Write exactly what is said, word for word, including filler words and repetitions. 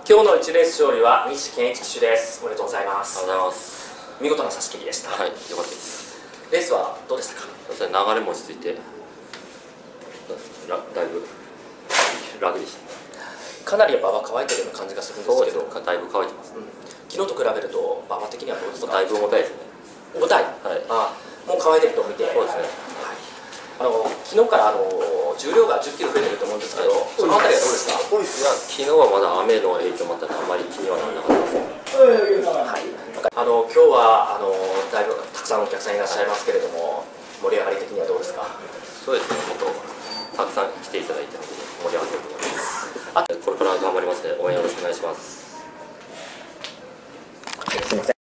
今日のいちレース勝利は西健一騎手です。おめでとうございます。 ありがとうございます。 見事な差し切りでした。 はい、良かったです。 レースはどうでしたか？ 流れも落ち着いて、だだいぶ楽でした。 かなり馬場乾いてるような感じがするんですけど、 だいぶ乾いてます、 うん、昨日と比べると馬場的にはどうですか？ だいぶ重たいですね。 重たい、 はい、 あもう乾いてると見て、 そうですね、 はい、あの昨日からあの重量がじゅっキロ増えてると思うんですけど、はい、そのあたりはどうですか？いや昨日はまだ雨の影響もあったのであまり気にはならなかったですね。 はい、あの今日はあのだいぶたくさんのお客さんいらっしゃいますけれども、盛り上がり的にはどうですか？ そうですね、もっとたくさん来ていただいて盛り上がってると思います。これから頑張りますので応援よろしくお願いします。 すみません。